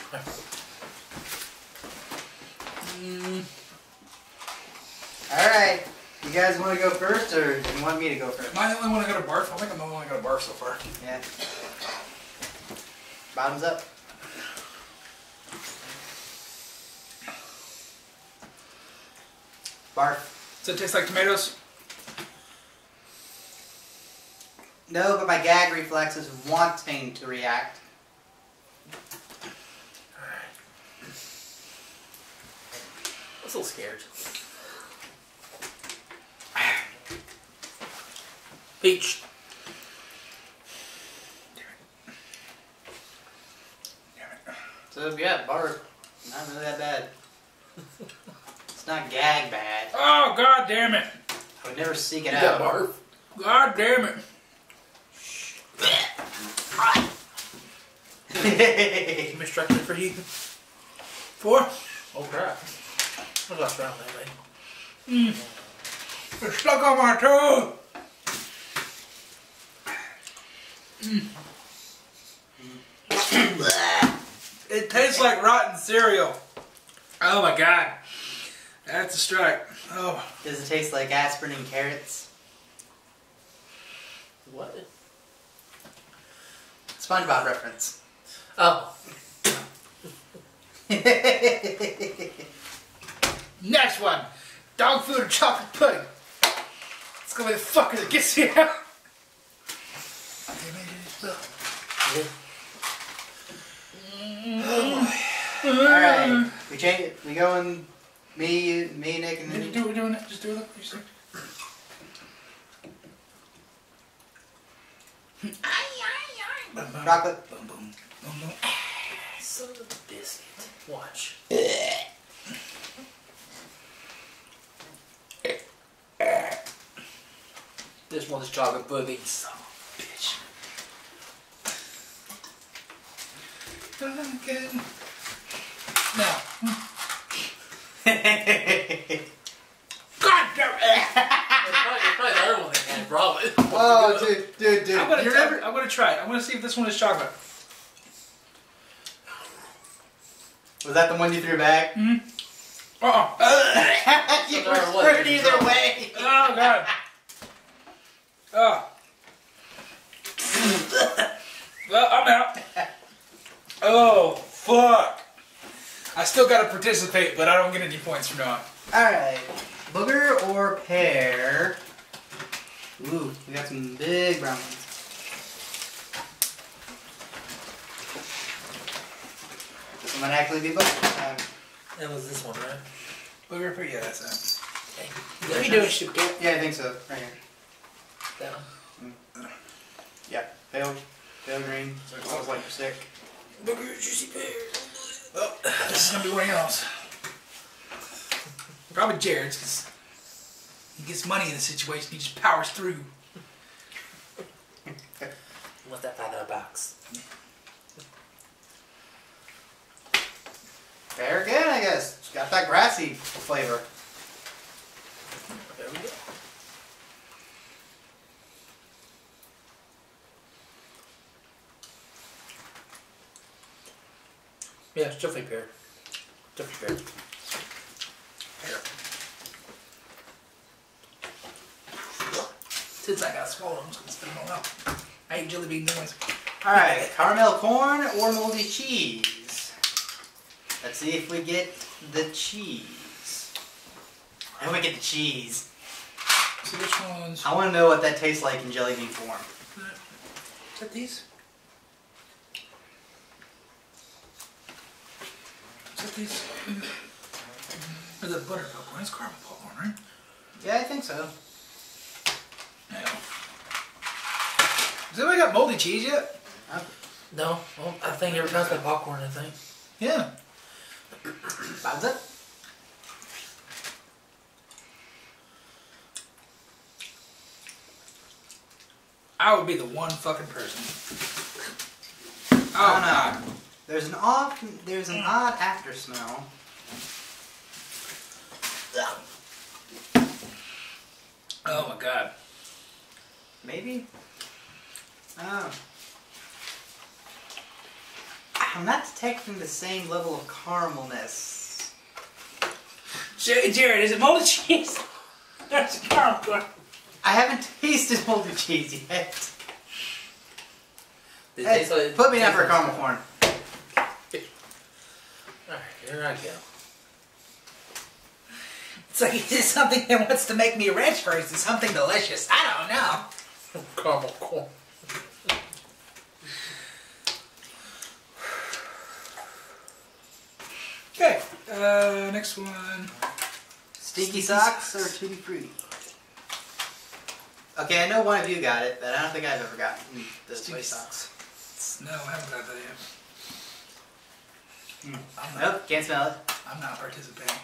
Mm. Alright. You guys want to go first, or do you want me to go first? Am I the only one that got a barf? I think I'm the only one that got a barf so far. Yeah. Bottoms up. Barf. Does it taste like tomatoes? No, but my gag reflex is wanting to react. I'm a little scared. Peach. So yeah, barf. Not really that bad. It's not gag bad. Oh, god damn it. I would never seek it You out. got barf. God damn it. Misdirected for you. Four? Oh crap. What's last round anyway? Mm. It's stuck on my tooth. Mm. It tastes like rotten cereal. Oh my god. That's a strike. Oh. Does it taste like aspirin and carrots? What? SpongeBob reference. Oh. Next one. Dog food or chocolate pudding. It's gonna be the fucker that gets you out. Alright. We change it. We go in me, me, Nick, and Did then you do what we're doing it? Just do it. You see? chocolate. Boom, boom, boom, boom. Son of a biscuit. Watch. This one's chocolate pudding. Son of a bitch. Okay. Now. God damn it! It's probably, it's probably the other one that had probably. Oh, dude, dude, dude. I'm gonna, You're try, never... I'm gonna try it. I'm gonna see if this one is chocolate. Was that the one you threw back? Mm-hmm. Uh-uh. You So were there it was. screwed either way. Oh, God. Oh. Well, I'm out. Oh, fuck. I still gotta participate, but I don't get any points from now on. Alright. Booger or pear? Ooh, we got some big brown ones. This one might actually be booger. Uh, That was this one, right? Booger, pretty, yeah, that's it. Hey, What are you doing, stupid? yeah, I think so. Right here. That one. Yeah, pale, pale green. So it smells like you're sick. Booger, juicy pear. Well, this is gonna be one else. Probably Jared's, because he gets money in the situation. He just powers through. What's that five dollar box? Pear again, I guess. It's got that grassy flavor. There we go. Yeah, it's definitely pear. Definitely pear. Pear. Since I got swallowed, I'm just gonna spit them all out. I ate jelly bean new ones. Alright, caramel corn or moldy cheese? Let's see if we get the cheese. And we get the cheese. So which ones? I want to know what that tastes like in jelly bean form. Is that these? these? Or the butter popcorn? It's caramel popcorn, right? Yeah, I think so. Yeah. Has anybody got moldy cheese yet? Uh, No, well, I think every time I say popcorn, I think. Yeah. That's it. I would be the one fucking person. Oh no. There's an off. There's an odd after smell. Oh my god. Maybe. Oh. I'm not detecting the same level of caramelness. J- Jared, is it moldy cheese? That's a caramel. I haven't tasted moldy cheese yet. It Hey, tastes like- put me down tastes for a like- caramel corn. Alright, here I go. It's like is this something that wants to make me rich or is it something delicious? I don't know. Caramel corn. Okay, uh, next one. Stinky socks or Tutti Frutti? Okay, I know one of you got it, but I don't think I've ever gotten the Stinky soy socks. No, I haven't got that yet. Mm. I'm not, Nope, can't smell it. I'm not participating.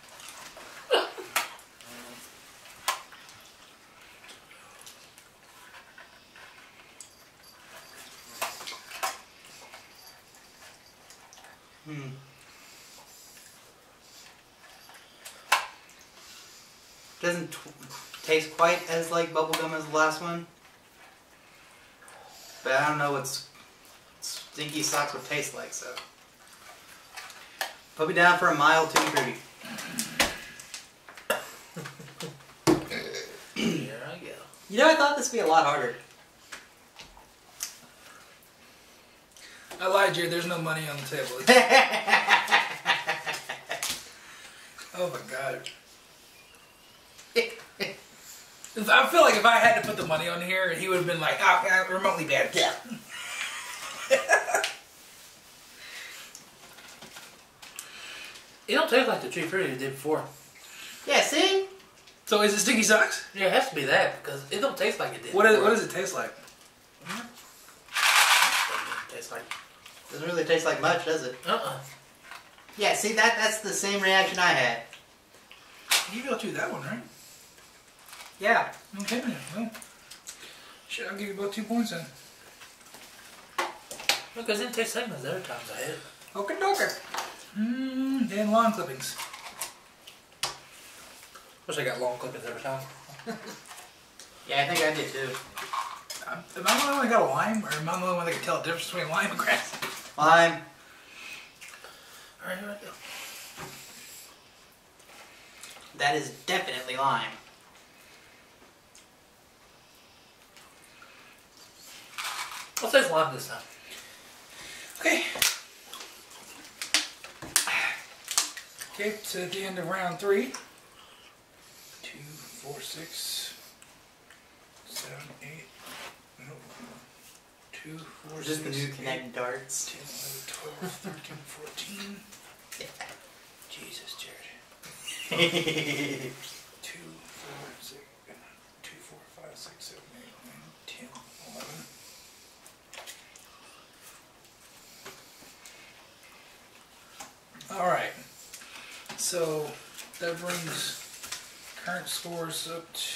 Hmm. Doesn't t taste quite as like bubblegum as the last one. But I don't know what s- stinky socks would taste like, so. Put me down for a mild Tutti Frutti. Here I go. You know, I thought this would be a lot harder. I lied, Jared. There's no money on the table. Oh my god. If- I feel like if I had to put the money on here, he would have been like, oh, yeah, remotely bad. Yeah. It don't taste like the tree fruit it did before. Yeah, see? So is it Stinky Socks? Yeah, it has to be that because it don't taste like it did. What, is, before. what does it taste like? It tastes like. Doesn't really taste like much, does it? Uh uh Yeah, see, that that's the same reaction I had. You go through that one, right? Yeah. Okay, man. Well, shit, I'll give you both two points then. Because it didn't taste the same as the other times I had it. Okay, doker. Mmm, and lawn clippings. Wish I got long clippings every time. Yeah, I think I did too. Um, am I the only one that got a lime, or am I the only one that can tell the difference between lime and grass? Lime. Alright, here I go. That is definitely lime. I'll say it's lime this time. Okay. Okay, so at the end of round three. Two, four, six, seven, eight. No. Two, four, Just the six, new Connect darts. ten, eleven, twelve, thirteen, fourteen. Jesus, Jared. Two, four, six, two, four, five, six, seven, eight, nine, ten, eleven. All right. So that brings current scores up to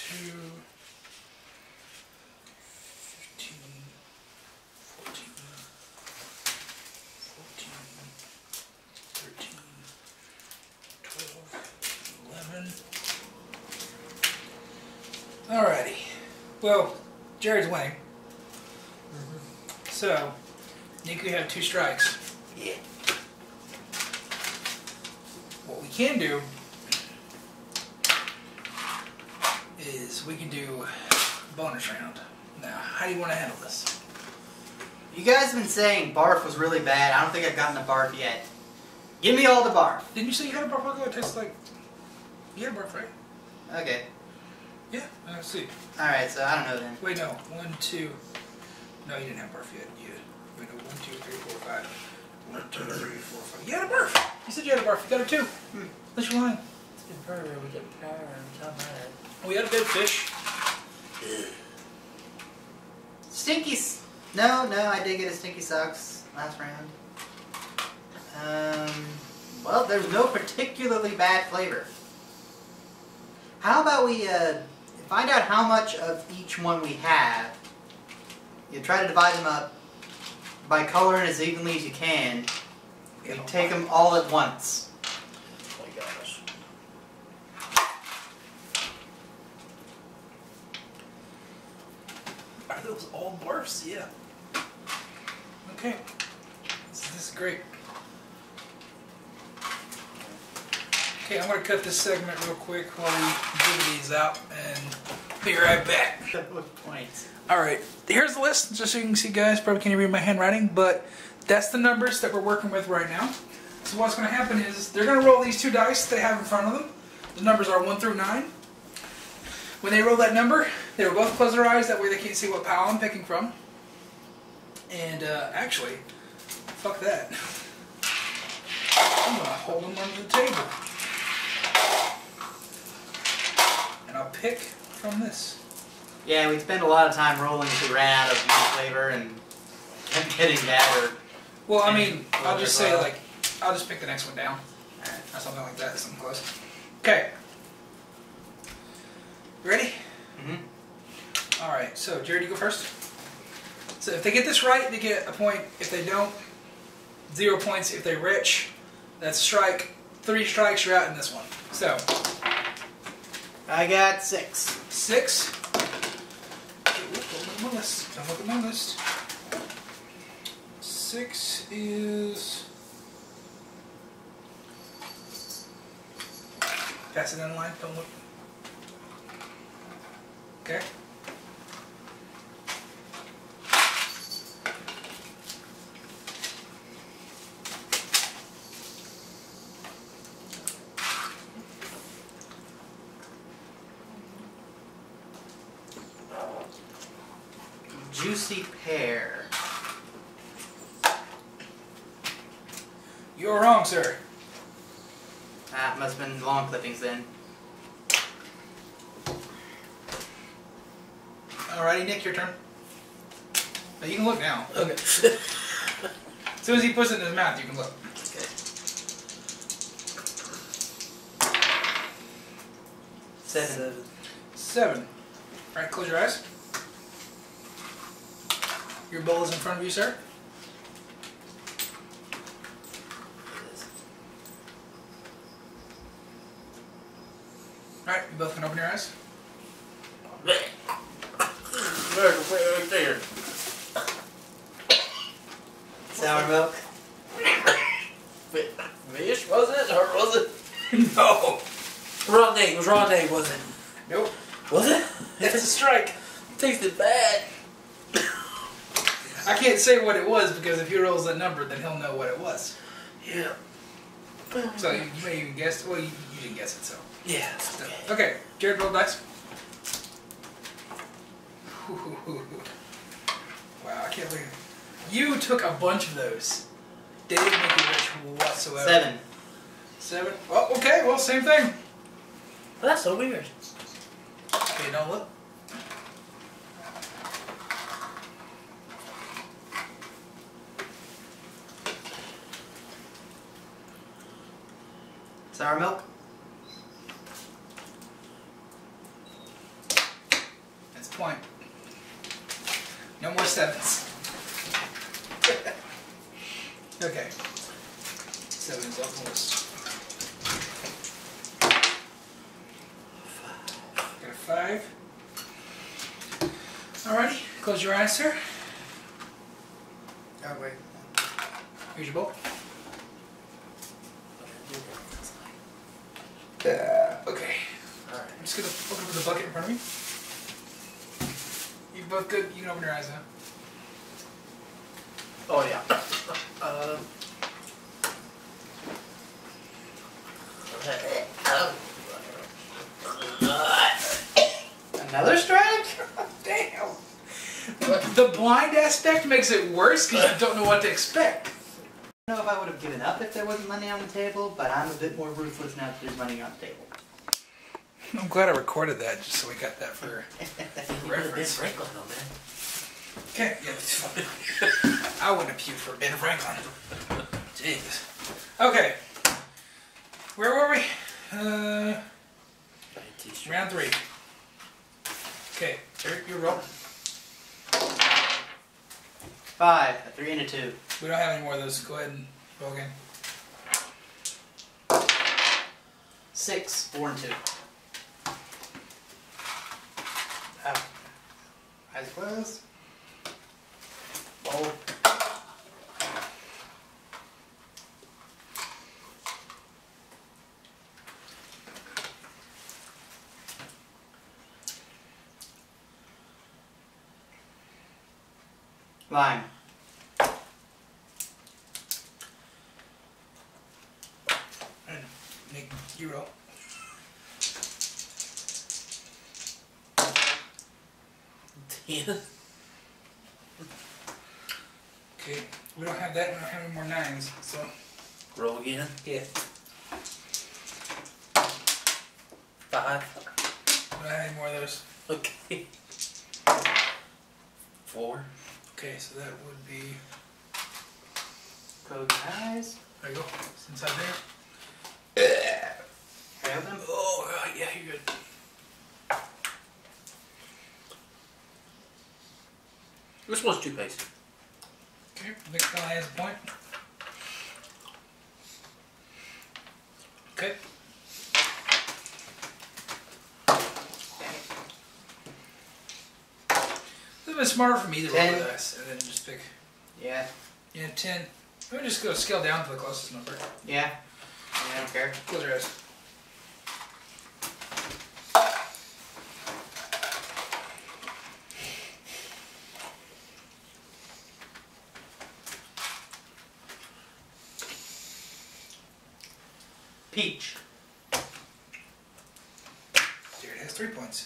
fifteen, fourteen, fourteen, thirteen, twelve, eleven. Alrighty. Well, Jared's winning. So, Nick, you have two strikes. Yeah. What we can do is we can do bonus round. Now, how do you want to handle this? You guys have been saying barf was really bad. I don't think I've gotten the barf yet. Give me all the barf. Didn't you say you had a barf? It tastes like you had a barf, right? Okay. Yeah. Let's see. Alright, so I don't know then. Wait, no. One, two. No, you didn't have barf yet. You had. Wait, no. One, two, three, four, five. One, two, three, four, five. You had a barf. You said the Jetta Barf. You got her too. Hmm. Unless you're lying. It's been very rare. We get power every time I had. We had a good fish. Stinkies. No, no, I did get a Stinky Socks last round. Um, well, there's no particularly bad flavor. How about we uh, find out how much of each one we have. You try to divide them up by coloring as evenly as you can. You take them all at once. Oh my gosh. Are those all barfs? Yeah. Okay. This, this is great. Okay, I'm going to cut this segment real quick while we divvy these out and be right back. Points. Alright, here's the list, just so you can see, guys. Probably can't read my handwriting, but that's the numbers that we're working with right now. So what's going to happen is they're going to roll these two dice they have in front of them. The numbers are one through nine. When they roll that number, they will both close their eyes, that way they can't see what pile I'm picking from. And uh, actually, fuck that. I'm going to hold them under the table. And I'll pick from this. Yeah, we spend a lot of time rolling to ran out of one flavor and getting that. Or Well, I mean, and I'll just say, well. like, I'll just pick the next one down. Or something like that, something close. Okay. Ready? Mm-hmm. Alright, so Jared, you go first. So if they get this right, they get a point. If they don't, zero points. If they're rich, that's a strike. Three strikes, you're out in this one. So, I got six. six. Okay, whoop, don't look at my list. Don't look at my list. Six is... Pass it down the line, don't look. Okay. Juicy pear. You're wrong, sir. Ah, must have been lawn clippings then. Alrighty, Nick, your turn. Now you can look now. Okay. As soon as he puts it in his mouth, you can look. Okay. Seven. Seven. Seven. Alright, close your eyes. Your bowl is in front of you, sir. Alright, you both can open your eyes. Right there. Sour milk. Fish, was it? Or was it? No. Raw egg. It was raw egg, was it? Nope. Was it? It's a strike. It tasted bad. I can't say what it was because if he rolls that number, then he'll know what it was. Yeah. So you, you may even guess. Well, you, you didn't guess it, so. Yeah. so. Okay, Jared, roll dice. Wow, I can't believe it. You took a bunch of those. They didn't make you rich whatsoever. Seven. Seven. Oh, okay. Well, same thing. Well, that's so weird. Okay, don't look. Sour milk. That's a point. No more sevens. Okay. Seven is off the list. Got a five. Alrighty, close your eyes, sir. Oh, wait. Here's your bowl. Uh, okay. Alright. I'm just gonna open up the bucket in front of me. You both good? You can open your eyes now. Oh, yeah. Um. Another strike? Damn. The blind aspect makes it worse because you don't know what to expect. know if I would have given up if there wasn't money on the table, but I'm a bit more ruthless now that there's money on the table. I'm glad I recorded that just so we got that for You would have been reference. Franklin though, man. Okay, yeah, it's fine. I wouldn't have puked for Ben Franklin. Jeez. Okay. Where were we? Uh, round three. Okay, Eric, you roll. Five, a three and a two. We don't have any more of those. Go ahead and roll again. Six, four and two. Oh. Eyes closed. Roll. Line. And Nick, you roll. Ten. Okay, we don't have that. We don't have any more nines. So Roll again. yeah, Five. we don't have any more of those. Okay. Four. Okay, so that would be. Close your eyes. There you go. It's inside there. Hail them. Oh, right, yeah, you're good. Which one's toothpaste? Okay, Nick finally has a point. Okay. It would have been smarter for me to roll Ten. with us and then just pick. Yeah. Yeah, ten. Let me just go scale down to the closest number. Yeah. I don't care. Close your eyes. Peach. Jared has three points.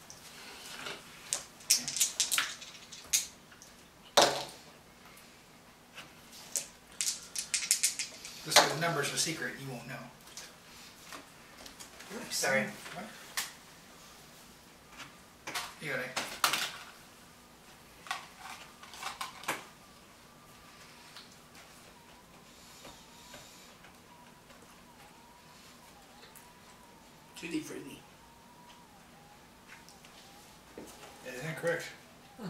This way the numbers are secret, you won't know. Sorry. What? You got it. Tutti frutti. That is incorrect. Hmm.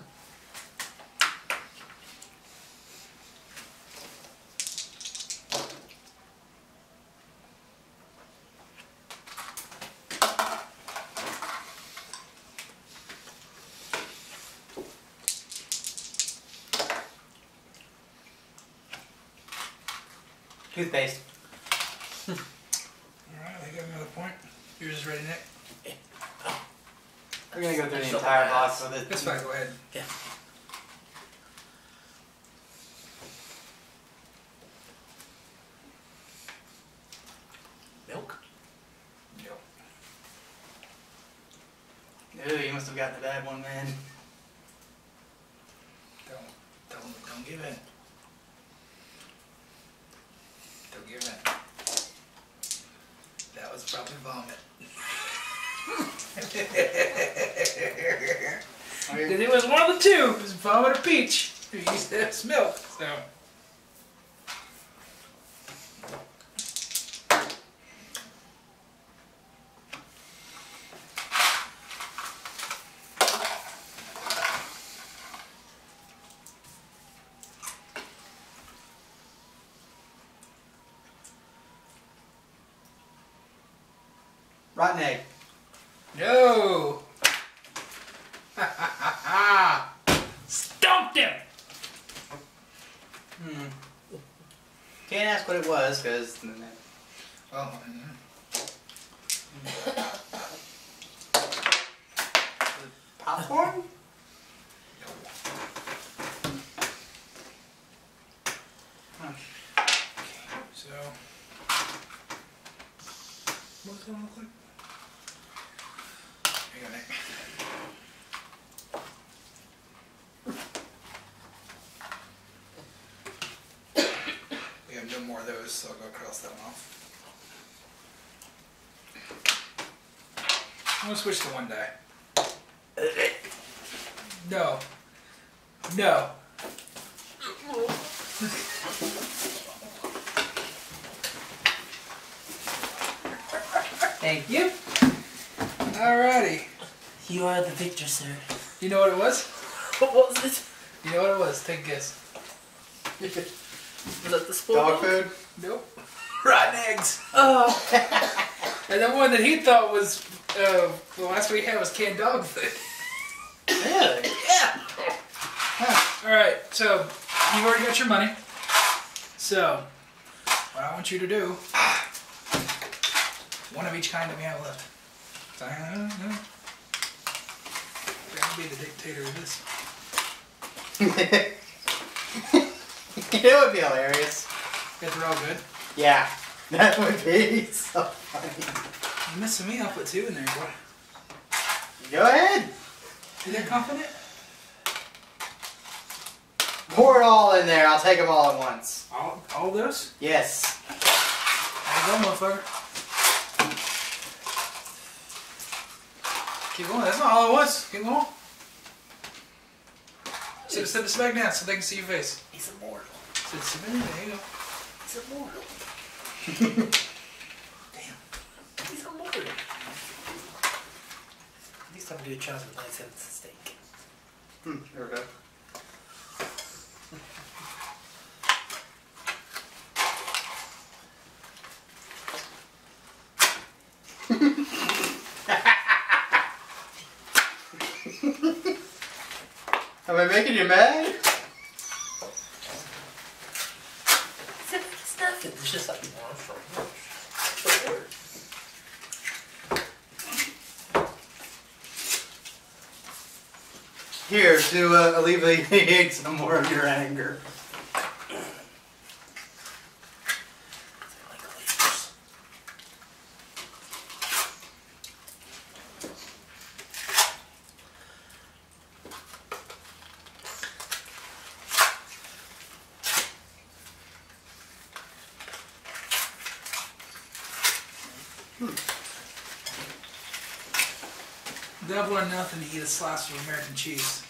Toothpaste. Alright, I got another point. Yours is ready, Nick. We're gonna go through the Shut entire my box ass. with it. That's fine, go ahead. Yeah. Milk? Yep. Ooh, you must have gotten the bad one, man. Don't, don't, don't give in. Don't give in. That was probably vomit. Because it was one of the two. It was vomit or peach. You used to have milk, so. Rotten egg. No! Ha ha ha ha! Stumped him! Hmm. Can't ask what it was, because... Well, Popcorn? so. What's going to look like? Hang on, Nick. We have rose, so I'll go cross that one off. I'm gonna switch to one die. No. No. Thank you. Alrighty. You are the victor, sir. You know what it was? What was it? You know what it was? Take a guess. Was that the spoiled Dog food? Nope. Rotten eggs. Oh. And the one that he thought was, uh, the last we had was canned dog food. Really? Yeah. Huh. Alright, so you've already got your money. So, what I want you to do, one of each kind that we have left. So, I don't know. I'm gonna be the dictator of this. It would be hilarious. If they're all good. Yeah, that would be so funny. You're messing me up with two in there, boy. Go ahead. You that confident? Pour it all in there. I'll take them all at once. All, all of those? Yes. There you go, motherfucker. Keep going. That's not all it was. Keep going. Sit, sit, sit back down so they can see your face. He's immortal. Sit, sit back. There you go. He's immortal. Damn. He's immortal. At least I'm gonna do a chance with nice head steak. Hmm, there we go. Am I making you mad? It's nothing. It's just like more for work. Here, to uh, alleviate some more of your anger. Double or nothing to eat a slice of American cheese.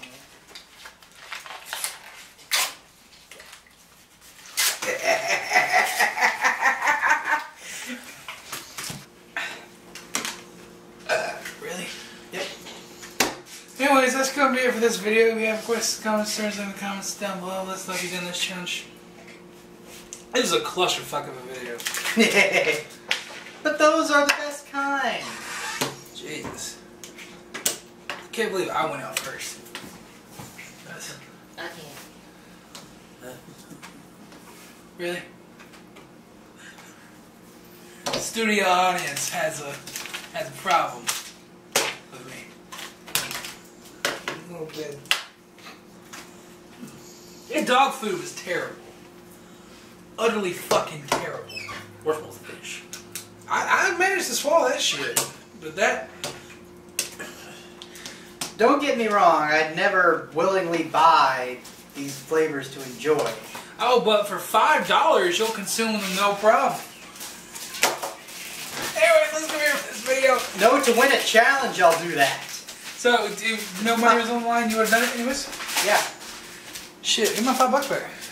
uh, really? Yep. Anyways, that's going to be it for this video. If you have questions, comments, concerns in the comments down below. Let's know if you've done this challenge. This is a clusterfuck of a video. But those are the best kind. Jesus. I can't believe I went out first. That's, I can't. really? The studio audience has a has a problem with me. A little bit. Yeah, dog food was terrible. Utterly fucking terrible. Worst was the fish. I, I managed to swallow that shit, but that. Don't get me wrong, I'd never willingly buy these flavors to enjoy. Oh, but for five dollars, you'll consume them no problem. Anyways, let's go here for this video. No, to win a challenge, I'll do that. So, do you, no money was on the line, you would have done it anyways? Yeah. Shit, give me my five bucks back.